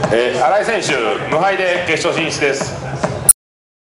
新井選手無敗で決勝進出です。